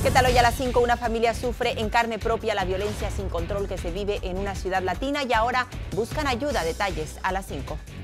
¿Qué tal? Hoy a las 5 una familia sufre en carne propia la violencia sin control que se vive en una ciudad latina y ahora buscan ayuda. Detalles a las 5.